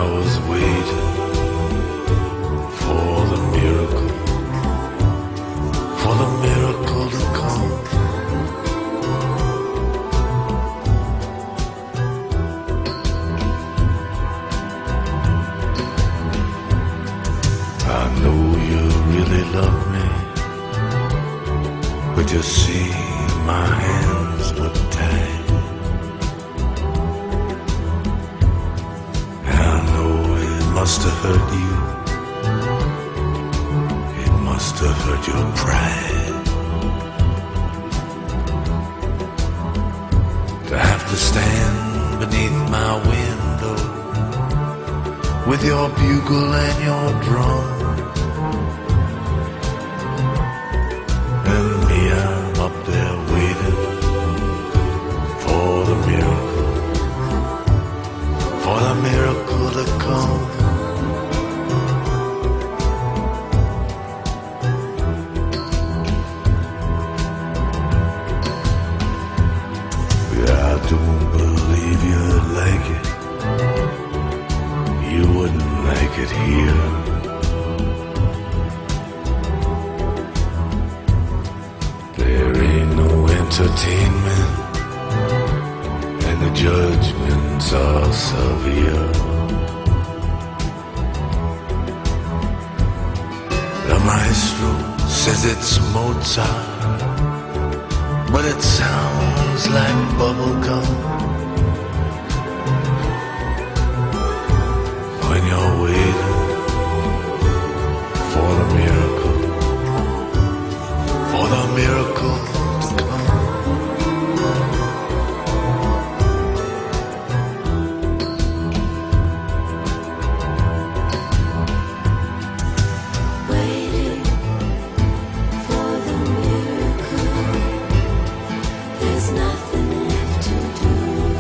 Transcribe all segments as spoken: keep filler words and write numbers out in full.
was waiting for the miracle, for the miracle to come. I know you really love me, but you see my hands were tied. I know it must have hurt you, it must have hurt your pride, to have to stand beneath my window with your bugle and your drum. And me, I'm up there waiting for the miracle, for the miracle to come. Yeah, I don't believe you'd like it. You wouldn't like it here. There ain't no entertainment, and the judgments are severe. The maestro says it's Mozart, but it sounds like bubblegum. When you're waiting for the miracle, for the miracle to come. Waiting for the miracle, there's nothing left to do.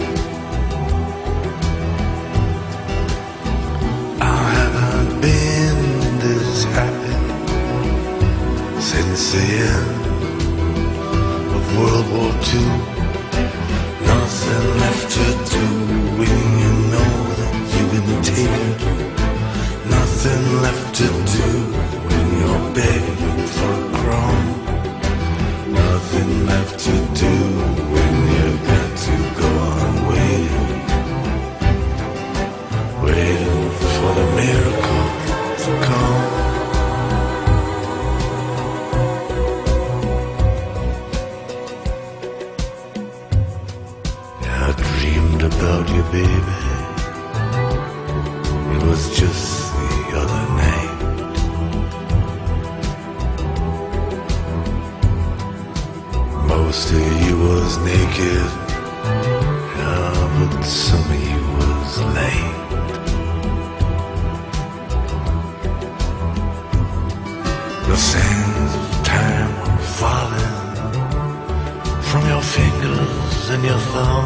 I haven't been this happy since the end of World War Two. Nothing left to do when you know that you've been taken. Nothing left to do when you're begging for a crumb. Nothing left to do when you got to go on waiting, waiting for the miracle to come. I dreamed about you, baby. It was just the other night. Most of you was naked, yeah, but some of you was late. The sands of time were falling from your fingers and your thumb,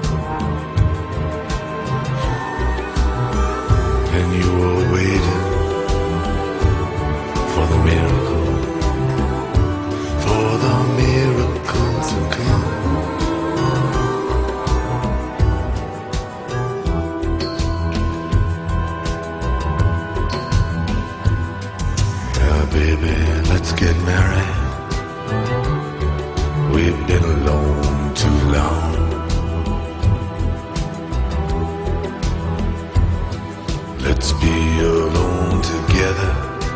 and you were waiting for the miracle, for the miracle to come. Yeah, baby, let's get married. We've been alone too long. Let's be alone together.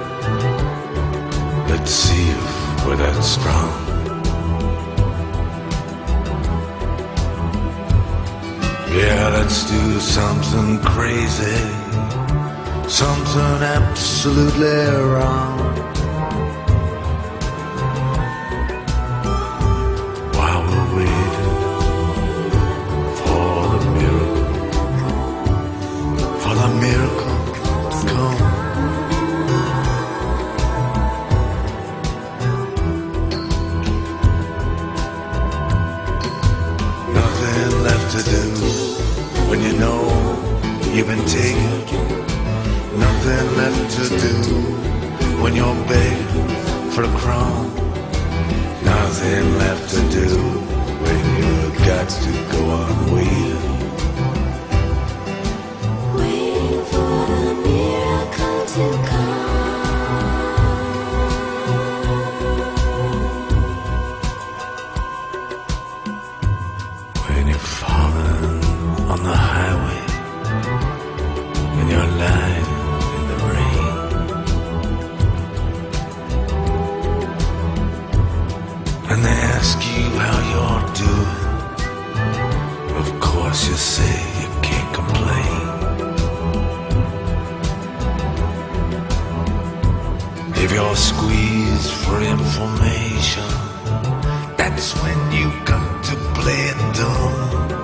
Let's see if we're that strong. Yeah, let's do something crazy, something absolutely wrong. While we're waiting for the miracle, for the miracle to come. Nothing left to do when you know you've been taken. Nothing left to do when you're begging for a crumb. Nothing left to do when you've got to go on waiting. Waiting for is for information. That's when you got to play it dumb.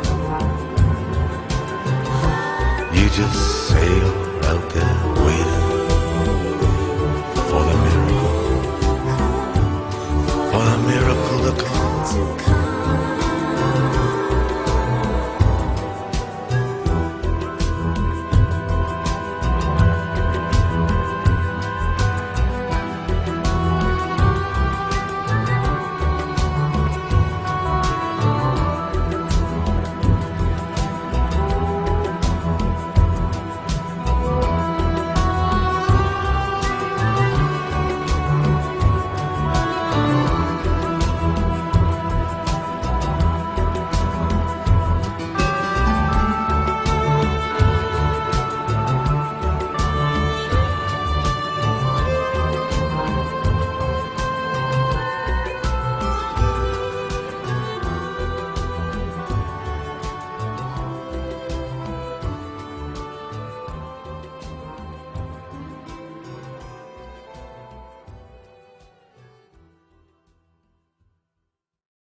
You just sail out there waiting for the miracle, for the miracle to come.